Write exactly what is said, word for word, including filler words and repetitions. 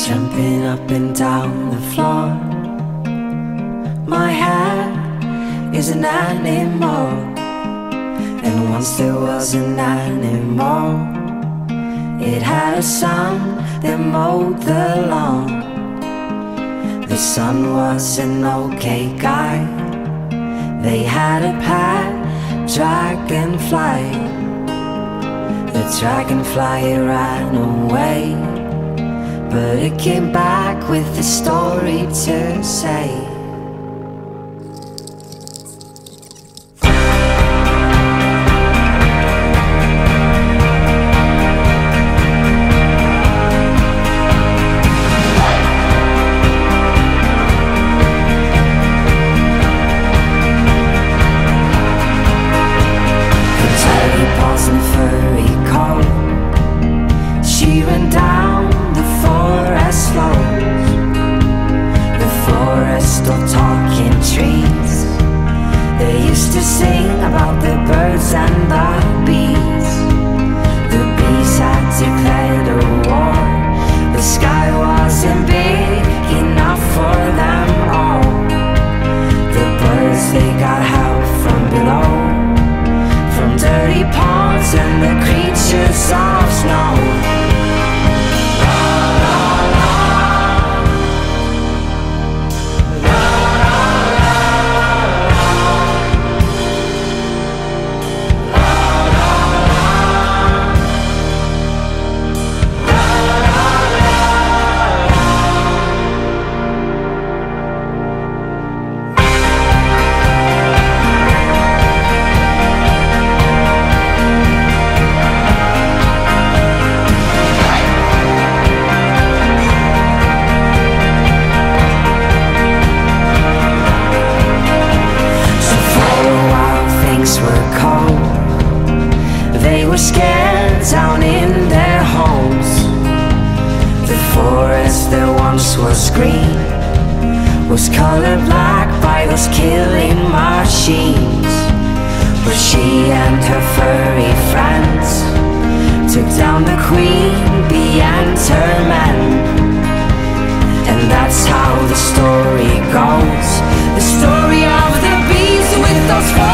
jumping up and down the floor. My hair is an animal, and once there was an animal. It had a son that mowed the lawn. The son was an okay guy. They had a pet dragonfly. The dragonfly ran away, but it came back with a story to say. She ran down the forest slopes, the forest of talking trees. They used to sing about the birds and the bees. The bees had declared a war. The sky wasn't big enough for them all. The birds, they got help from below, from dirty ponds and the creatures of snow. They were scared down in their homes. The forest that once was green was colored black by those killing machines. But she and her furry friends took down the queen bee and her men. And that's how the story goes, the story of the bees with those